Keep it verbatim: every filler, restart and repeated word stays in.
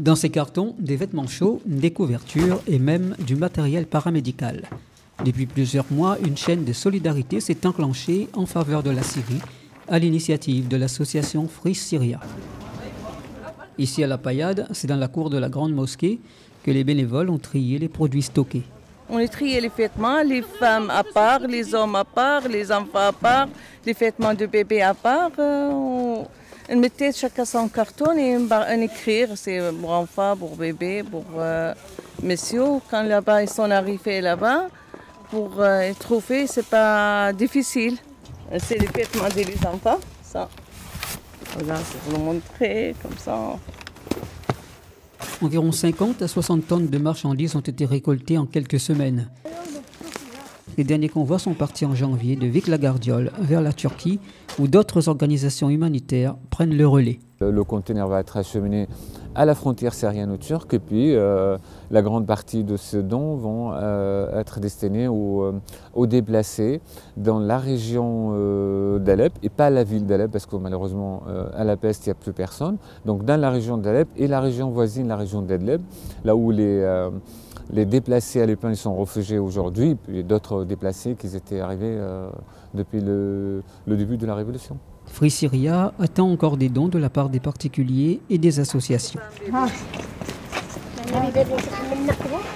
Dans ces cartons, des vêtements chauds, des couvertures et même du matériel paramédical. Depuis plusieurs mois, une chaîne de solidarité s'est enclenchée en faveur de la Syrie à l'initiative de l'association Free Syria. Ici à La Paillade, c'est dans la cour de la grande mosquée que les bénévoles ont trié les produits stockés. On a trié les vêtements, les femmes à part, les hommes à part, les enfants à part, les vêtements de bébé à part. On, on mettait chacun son carton et on écrire, c'est pour enfants, pour bébé, pour euh, messieurs. Quand là-bas ils sont arrivés là-bas, pour euh, trouver, c'est pas difficile. C'est les vêtements des enfants, ça. Voilà, c'est pour le montrer, comme ça. Environ cinquante à soixante tonnes de marchandises ont été récoltées en quelques semaines. Les derniers convois sont partis en janvier de Vic-la-Gardiole vers la Turquie, où d'autres organisations humanitaires prennent le relais. Le conteneur va être acheminé à la frontière syriano-turque et puis euh, la grande partie de ce don vont euh, être destinés aux, euh, aux déplacés dans la région euh, d'Alep et pas la ville d'Alep parce que malheureusement euh, à la peste il n'y a plus personne. Donc dans la région d'Alep et la région voisine, la région d'Adleb, là où les, euh, les déplacés alépiens sont réfugiés aujourd'hui, puis d'autres déplacés qui étaient arrivés euh, depuis le, le début de la révolution. Free Syria attend encore des dons de la part des particuliers et des associations.